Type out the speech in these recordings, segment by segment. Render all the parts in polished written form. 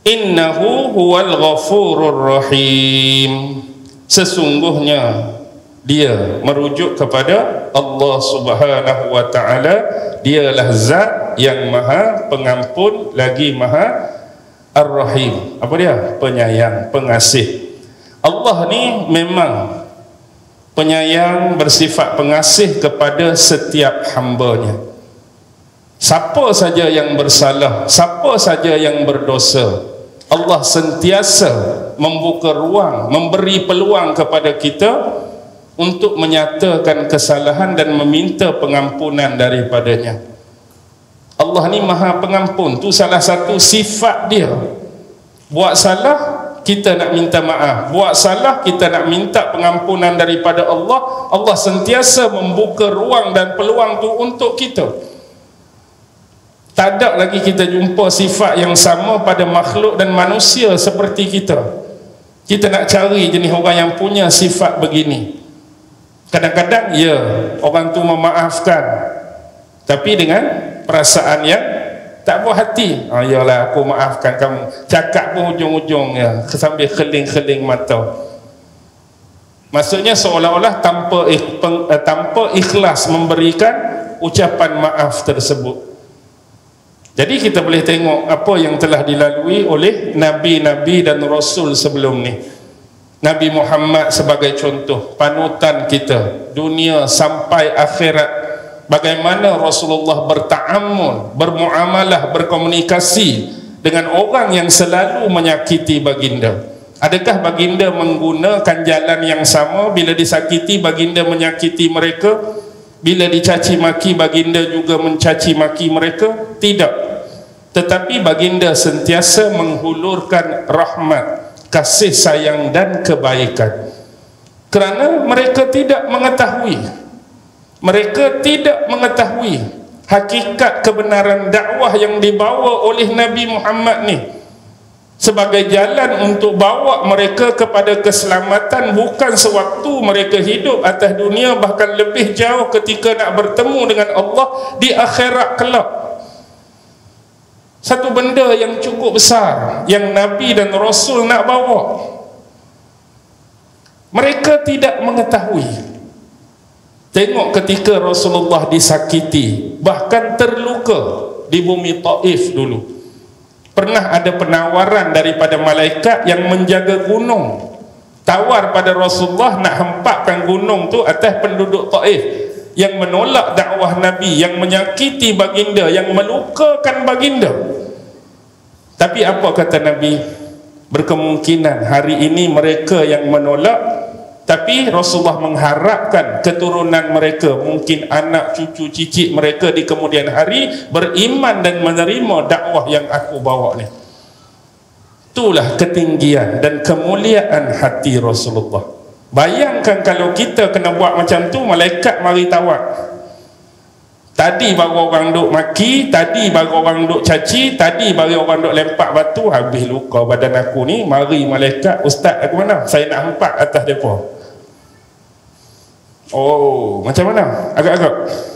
innahu huwal ghafurur rahim. Sesungguhnya dia merujuk kepada Allah Subhanahu wa taala, dialah zat yang maha pengampun lagi maha ar-rahim. Apa dia? Penyayang, pengasih. Allah ni memang penyayang, bersifat pengasih kepada setiap hamba-Nya. Siapa saja yang bersalah, siapa saja yang berdosa, Allah sentiasa membuka ruang, memberi peluang kepada kita untuk menyatakan kesalahan dan meminta pengampunan daripadanya. Allah ni maha pengampun, tu salah satu sifat dia. Buat salah kita nak minta maaf, buat salah kita nak minta pengampunan daripada Allah. Allah sentiasa membuka ruang dan peluang tu untuk kita. Tak ada lagi kita jumpa sifat yang sama pada makhluk dan manusia seperti kita. Kita nak cari jenis orang yang punya sifat begini. Kadang-kadang ya, orang tu memaafkan, tapi dengan perasaan yang tak puas hati. Yalah, aku maafkan kamu. Cakap pun ujung-ujungnya sambil keling-keling mata. Maksudnya seolah-olah tanpa ikhlas memberikan ucapan maaf tersebut. Jadi kita boleh tengok apa yang telah dilalui oleh Nabi-Nabi dan Rasul sebelum ni. Nabi Muhammad sebagai contoh, panutan kita dunia sampai akhirat. Bagaimana Rasulullah berta'amul, bermuamalah, berkomunikasi dengan orang yang selalu menyakiti baginda. Adakah baginda menggunakan jalan yang sama? Bila disakiti, baginda menyakiti mereka. Bila dicaci maki, baginda juga mencaci maki mereka? Tidak. Tetapi baginda sentiasa menghulurkan rahmat, kasih sayang dan kebaikan. Kerana mereka tidak mengetahui hakikat kebenaran dakwah yang dibawa oleh Nabi Muhammad ni sebagai jalan untuk bawa mereka kepada keselamatan, bukan sewaktu mereka hidup atas dunia, bahkan lebih jauh ketika nak bertemu dengan Allah di akhirat kelak. Satu benda yang cukup besar yang Nabi dan Rasul nak bawa, mereka tidak mengetahui. Tengok ketika Rasulullah disakiti, bahkan terluka di bumi Taif dulu, pernah ada penawaran daripada malaikat yang menjaga gunung, tawar pada Rasulullah nak hempakkan gunung tu atas penduduk Taif yang menolak dakwah Nabi, yang menyakiti baginda, yang melukakan baginda. Tapi apa kata Nabi? Berkemungkinan hari ini mereka yang menolak, tapi Rasulullah mengharapkan keturunan mereka, mungkin anak cucu cicit mereka di kemudian hari beriman dan menerima dakwah yang aku bawa ni. Itulah ketinggian dan kemuliaan hati Rasulullah. Bayangkan kalau kita kena buat macam tu, malaikat mari tawar. Tadi baru orang duk maki, tadi baru orang duk caci, tadi baru orang duk lempak batu, habis luka badan aku ni, mari malaikat, ustaz aku mana? Saya nak hempak atas depa. Oh, macam mana? Agak-agak.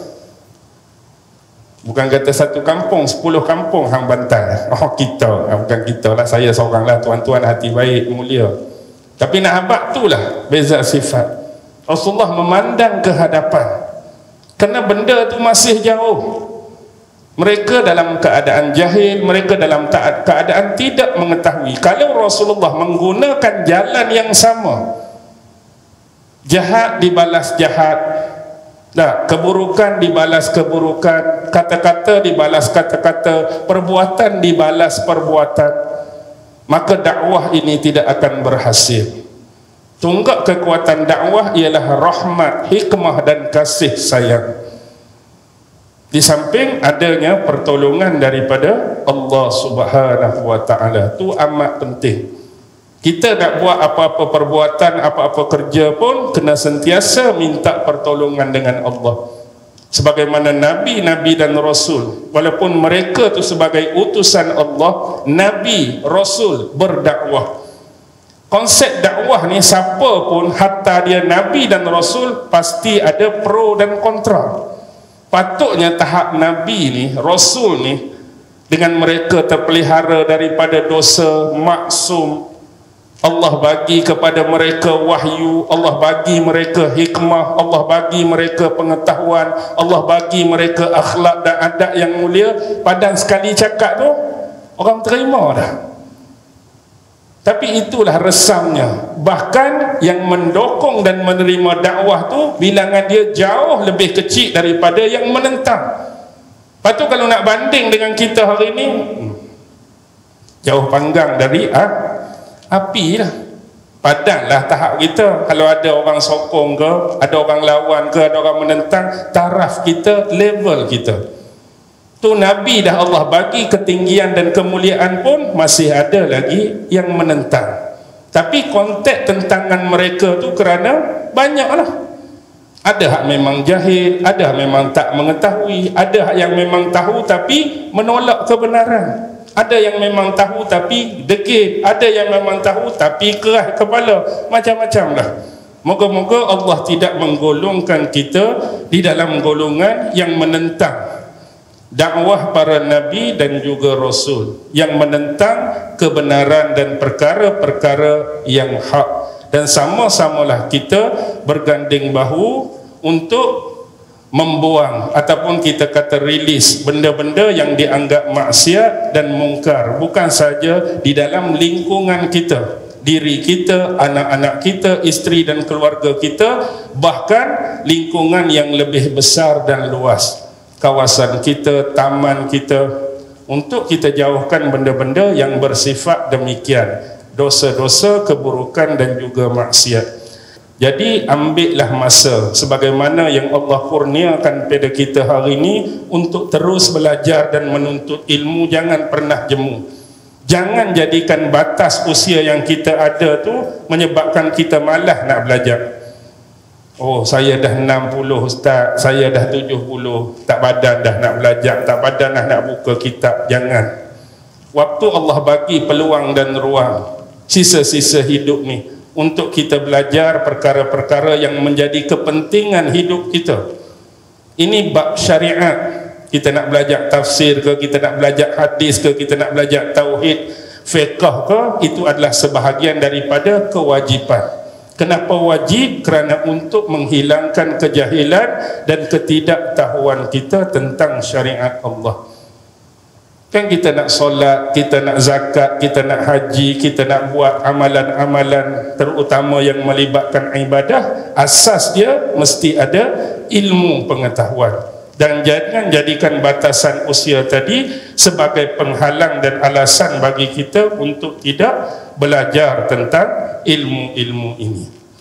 Bukan kata satu kampung, 10 kampung hang bantai. Oh, kita, bukan kita lah, saya seorang lah, tuan-tuan hati baik, mulia. Tapi nak habaq itulah beza sifat. Rasulullah memandang ke hadapan, kerana benda tu masih jauh. Mereka dalam keadaan jahil, mereka dalam keadaan tidak mengetahui. Kalau Rasulullah menggunakan jalan yang sama, jahat dibalas jahat, keburukan dibalas keburukan, kata-kata dibalas kata-kata, perbuatan dibalas perbuatan, maka dakwah ini tidak akan berhasil. Tunggak kekuatan dakwah ialah rahmat, hikmah dan kasih sayang. Di samping adanya pertolongan daripada Allah Subhanahu wa taala. Itu amat penting. Kita nak buat apa-apa perbuatan, apa-apa kerja pun kena sentiasa minta pertolongan dengan Allah. Sebagaimana Nabi-Nabi dan Rasul, walaupun mereka tu sebagai utusan Allah, Nabi, Rasul berdakwah. Konsep dakwah ni, siapa pun, hatta dia Nabi dan Rasul, pasti ada pro dan kontra. Patutnya tahap Nabi ni, Rasul ni, dengan mereka terpelihara daripada dosa, maksum. Allah bagi kepada mereka wahyu, Allah bagi mereka hikmah, Allah bagi mereka pengetahuan, Allah bagi mereka akhlak dan adab yang mulia. Padan sekali cakap tu orang terima dah. Tapi itulah resamnya. Bahkan yang mendokong dan menerima dakwah tu bilangan dia jauh lebih kecil daripada yang menentang. Lepas tu kalau nak banding dengan kita hari ni, jauh panggang dari api lah. Padanlah tahap kita. Kalau ada orang sokong ke, ada orang lawan ke, ada orang menentang, taraf kita, level kita tu Nabi dah Allah bagi ketinggian dan kemuliaan pun masih ada lagi yang menentang. Tapi konteks tentangan mereka tu kerana banyaklah. Ada hak memang jahil, ada hak memang tak mengetahui, ada hak yang memang tahu tapi menolak kebenaran, ada yang memang tahu tapi degil, ada yang memang tahu tapi keras kepala, macam-macam lah. Moga-moga Allah tidak menggolongkan kita di dalam golongan yang menentang dakwah para nabi dan juga rasul, yang menentang kebenaran dan perkara-perkara yang hak. Dan sama-samalah kita berganding bahu untuk membuang ataupun kita kata rilis benda-benda yang dianggap maksiat dan mungkar, bukan saja di dalam lingkungan kita, diri kita, anak-anak kita, isteri dan keluarga kita, bahkan lingkungan yang lebih besar dan luas, kawasan kita, taman kita, untuk kita jauhkan benda-benda yang bersifat demikian, dosa-dosa, keburukan dan juga maksiat. Jadi ambillah masa sebagaimana yang Allah kurniakan pada kita hari ini untuk terus belajar dan menuntut ilmu. Jangan pernah jemu. Jangan jadikan batas usia yang kita ada tu menyebabkan kita malas nak belajar. Oh, saya dah 60 ustaz, saya dah 70, tak padan dah nak belajar, tak padan dah nak buka kitab. Jangan. Waktu Allah bagi peluang dan ruang sisa-sisa hidup ni untuk kita belajar perkara-perkara yang menjadi kepentingan hidup kita. Ini bab syariat. Kita nak belajar tafsir ke, kita nak belajar hadis ke, kita nak belajar tauhid, fiqh ke, itu adalah sebahagian daripada kewajipan. Kenapa wajib? Kerana untuk menghilangkan kejahilan dan ketidaktahuan kita tentang syariat Allah. Kan kita nak solat, kita nak zakat, kita nak haji, kita nak buat amalan-amalan terutama yang melibatkan ibadah, asas dia mesti ada ilmu pengetahuan. Dan jangan jadikan batasan usia tadi sebagai penghalang dan alasan bagi kita untuk tidak belajar tentang ilmu-ilmu ini.